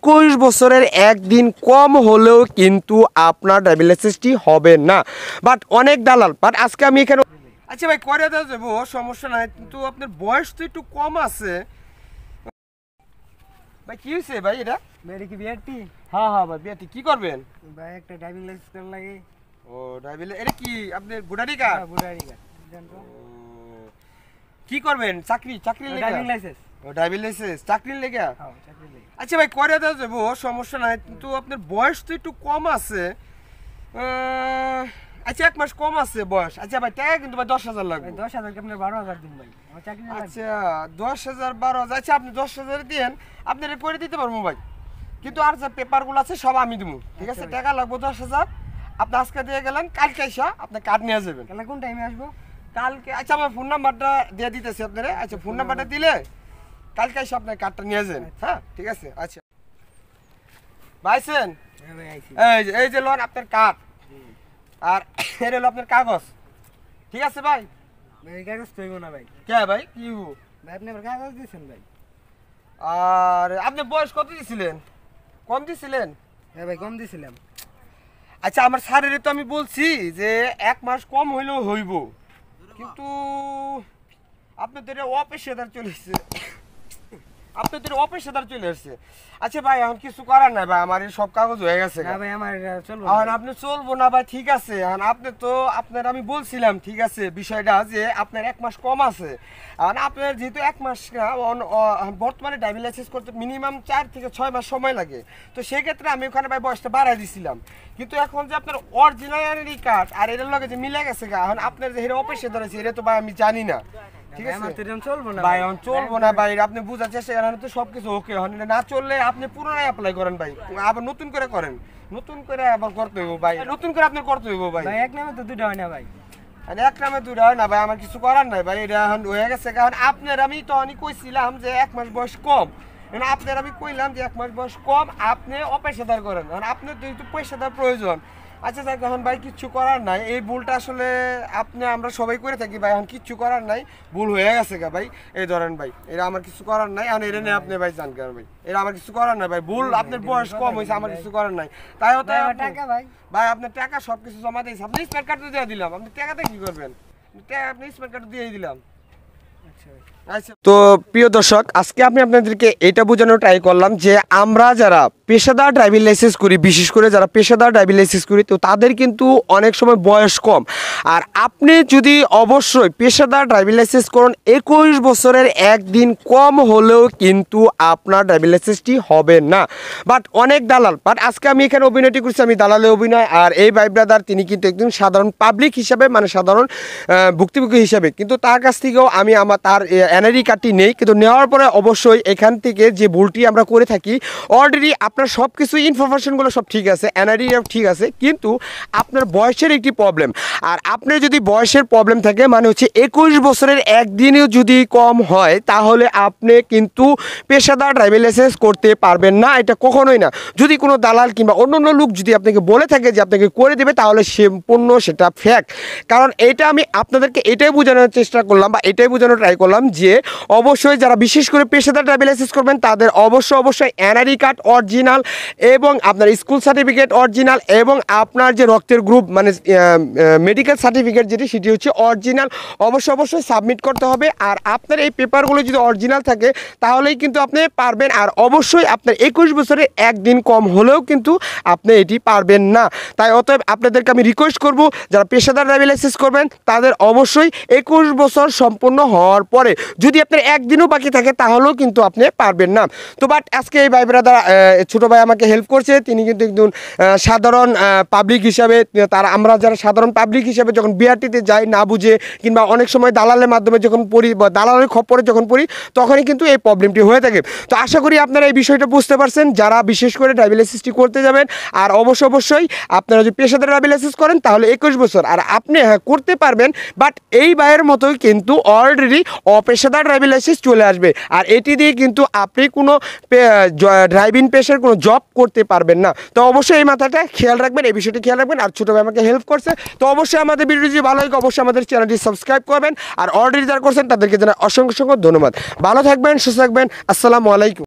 21 বছরের একদিন কম হলেও কিন্তু আপনার ড্রাইভিং লাইসেন্সটি হবে না। বাট অনেক দালাল, বাট আজকে আমি এখানে আচ্ছা ভাই করে দেওয়া যাবো, সমস্যা নাই, কিন্তু আপনার বয়স তো একটু কম আছে ভাই। কি হয়েছে ভাই? এটা মেরে কি বিআরটি? হ্যাঁ হ্যাঁ ভাই, বিআরটি কি করবেন ভাই? একটা ড্রাইভিং লাইসেন্স করা লাগে। ও ড্রাইভিং, এটা কি আপনার ভোটারি কার্ড? হ্যাঁ ভোটারি কার্ড। জানো কি করবেন? চাকরি লেগে? Driving licence. ও ড্রাইভিং লাইসেন্স চাকরির লেগে? হ্যাঁ চাকরি লাগে। আচ্ছা ভাই করে দেওয়া যাবো, সমস্যা নাই, কিন্তু আপনার বয়স তো একটু কম আছে। আচ্ছা 1 মাস কম আছে বয়স। আচ্ছা ভাই টাকা কিন্তু ভাই 10,000 লাগবে। 10,000 কি আপনার 12,000 দিন ভাই? আমার চাকরি লাগে। আচ্ছা 10,000 12,000, আচ্ছা আপনি 10,000 দেন, আপনারা করে দিতে পারবো ভাই, কিন্তু আর যে পেপারগুলো আছে সব আমি দেবো, ঠিক আছে? টাকা লাগবে 10,000, আপনি আজকে দিয়ে গেলেন, কালকে এসে আপনি কার্ড নিয়ে যাবেন। তাহলে কোন টাইমে আসবো? কালকে আচ্ছা আমার ফোন নাম্বারটা দিয়ে দিতেছি আপনারা। আচ্ছা ফোন নাম্বারটা দিলে কালকে এসে আপনার কার্ডটা নিয়ে যাবেন। হ্যাঁ ঠিক আছে। আচ্ছা ভাইছেন এই যে লোন আপনার কার্ড, আর এর হলো আপনার কাগজ, ঠিক আছে ভাই? ভাই কাগজ পেইব না ভাই। কে ভাই? কি ভাই আপনি আমার কাগজ দিয়েছেন ভাই? আর আপনি বয়স কত দিছিলেন? কম দিছিলেন? হ্যাঁ ভাই কম দিয়েছিলাম। আচ্ছা আমার স্যারের তো আমি বলছি যে 1 মাস কম হইলেও হইব, কিন্তু আপনাদের অপেশাদার চলে এসছে, আপনাদের অপেশাদার চলে আসছে। আচ্ছা ভাই এখন কিছু করার নাই ভাই, আমার সব কাগজ হয়ে গেছে। না ভাই আমার চলবো না। এখন আপনি চলবো না ভাই, ঠিক আছে? এখন আপনি তো আপনার আমি বলছিলাম, ঠিক আছে, বিষয়টা যে আপনার 1 মাস কম আছে। এখন আপনার যেহেতু 1 মাস বর্তমানে ড্রাইভিং লাইসেন্স করতে মিনিমাম 4 থেকে 6 মাস সময় লাগে, তো সেক্ষেত্রে আমি ওখানে ভাই বয়সটা বাড়াই দিছিলাম। কিন্তু এখন যে আপনার অরিজিনাল কার্ড আর এটার লগে যে মিলে গেছে, এখন আপনার যে হেরে অপেশাদার আছে এটা তো ভাই আমি জানি না, ঠিক আছে? আমার তো এরকম চলবো না ভাই এখন চলবো না ভাই, আপনি বুঝার চেষ্টা করেন, তো সবকিছু ওকে না চললে আপনি পুনরায় অ্যাপ্লাই করেন ভাই, আবার নতুন করে করেন, নতুন করে আবার করতে হইব ভাই, নতুন করে আপনার করতে হইব ভাই। ভাই এক নামে তো দুটো হয় না ভাই। মানে 1 নামে 2টা হয় না ভাই, আমার কিছু করার নাই ভাই, এটা এখন হয়ে গেছে। কারণ আপনার আমি তো অনেক কইছিলাম যে 1 মাস বয়স কম, আপনার আমি কইলাম যে 1 মাস বয়স কম, আপনি অপেশাদার করেন, কারণ আপনার তো একটু পেশাদার প্রয়োজন। আচ্ছা যাক, এখন ভাই কিচ্ছু করার নাই, এই ভুলটা আসলে আমরা সবাই করে থাকি ভাই, এখন কিচ্ছু করার নাই, ভুল হয়ে গেছে গা ভাই। এই ধরেন ভাই, এটা আমার কিছু করার নাই, এখন এটা নিয়ে আপনি ভাই জান কেন ভাই, এটা আমার কিছু করার নাই ভাই, ভুল, আপনার বয়স কম হয়েছে, আমার কিছু করার নাই। তাই হতো টাকা ভাই, ভাই আপনার টাকা সবকিছু জমা দিয়েছি, আপনি স্মার্ট কার্ড দিয়ে দিলাম, আপনি টাকাতে কি করবেন? আপনি স্মার্ট কার্ড দিয়ে দিলাম। তো প্রিয় দর্শক, আজকে আমি আপনাদেরকে এটা বোঝানোর ট্রাই করলাম যে আমরা যারা পেশাদার ড্রাইভিং লাইসেন্স করি, বিশেষ করে যারা পেশাদার ড্রাইভিং লাইসেন্স করি, তো তাদের কিন্তু অনেক সময় বয়স কম। আর আপনি যদি অবশ্যই পেশাদার ড্রাইভিং লাইসেন্স করুন, 21 বছরের একদিন কম হলেও কিন্তু আপনার ড্রাইভিং লাইসেন্সটি হবে না। বাট অনেক দালাল, বাট আজকে আমি এখানে অভিনয়টি করছি, আমি দালালে অভিনয়, আর এই ভাই ব্রাদার তিনি কিন্তু একদম সাধারণ পাবলিক হিসাবে, মানে সাধারণ ভুক্তভোগী হিসাবে, কিন্তু তার কাছ থেকেও আমি তার এনআইডি কার্ডটি নেই, কিন্তু নেওয়ার পরে অবশ্যই এখান থেকে যে ভুলটি আমরা করে থাকি, অলরেডি আপনার সব কিছু ইনফরমেশনগুলো সব ঠিক আছে, এনআইডিও ঠিক আছে, কিন্তু আপনার বয়সের একটি প্রবলেম। আর আপনার যদি বয়সের প্রবলেম থাকে, মানে হচ্ছে 21 বছরের একদিনেও যদি কম হয়, তাহলে আপনি কিন্তু পেশাদার ড্রাইভিং লাইসেন্স করতে পারবেন না, এটা কখনোই না। যদি কোনো দালাল কিংবা অন্য লোক যদি আপনাকে বলে থাকে যে আপনাকে করে দেবে, তাহলে সম্পূর্ণ সেটা ফ্যাক্ট। কারণ এটা আমি আপনাদেরকে এটাই বোঝানোর চেষ্টা করলাম, বা এটাই বোঝানোর ট্রাই করলাম যে অবশ্যই যারা বিশেষ করে পেশাদার ড্রাইভিং লাইসেন্স করবেন, তাদের অবশ্যই এনআইডি কার্ড অরিজিনাল, এবং আপনার স্কুল সার্টিফিকেট অরিজিনাল, এবং আপনার যে রক্তের গ্রুপ, মানে মেডিকেল সার্টিফিকেট যেটি, সেটি হচ্ছে অরিজিনাল, অবশ্যই সাবমিট করতে হবে। আর আপনার এই পেপারগুলো যদি অরিজিনাল থাকে, তাহলেই কিন্তু আপনি পারবেন। আর অবশ্যই আপনার 21 বছরের একদিন কম হলেও কিন্তু আপনি এটি পারবেন না। তাই অতএব আপনাদেরকে আমি রিকোয়েস্ট করব, যারা পেশাদার ড্রাইভিং লাইসেন্স করবেন, তাদের অবশ্যই 21 বছর সম্পূর্ণ হওয়ার পরে যদি আপনার একদিনও বাকি থাকে, তাহলেও কিন্তু আপনি পারবেন না। তো বাট আজকে এই ভাই ব্রাদার, ছোটো ভাই আমাকে হেল্প করছে, তিনি কিন্তু একদম সাধারণ পাবলিক হিসাবে, আমরা যারা সাধারণ পাবলিক হিসাবে যখন বিআরটিতে যাই না বুঝে, কিংবা অনেক সময় দালালের মাধ্যমে যখন পড়ি, বা দালালের খপ্পরে যখন পড়ি, তখনই কিন্তু এই প্রবলেমটি হয়ে থাকে। তো আশা করি আপনারা এই বিষয়টা বুঝতে পারছেন, যারা বিশেষ করে ড্রাইভিং লাইসেন্সটি করতে যাবেন। আর অবশ্যই আপনারা যদি পেশাদার ড্রাইভিং লাইসেন্স করেন, তাহলে 21 বছর, আর আপনি হ্যাঁ করতে পারবেন, বাট এই ভাইয়ের মতোই কিন্তু অলরেডি অপেশাদার ড্রাইভিং লাইসেন্স চলে আসবে, আর এটি দিয়ে কিন্তু আপনি কোনো ড্রাইভিং পেশার কোনো জব করতে পারবেন না। তো অবশ্যই এই মাথাটা খেয়াল রাখবেন, এই বিষয়টি খেয়াল রাখবেন। আর ছোটো ভাই আমাকে হেল্প করছে, তো অবশ্যই আমাদের ভিডিওটি যদি ভালো লাগে, অবশ্যই আমাদের চ্যানেলটি সাবস্ক্রাইব করবেন। আর অলরেডি যারা করছেন তাদেরকে জানাই অসংখ্য ধন্যবাদ। ভালো থাকবেন, সুস্থ থাকবেন, আসসালামু আলাইকুম।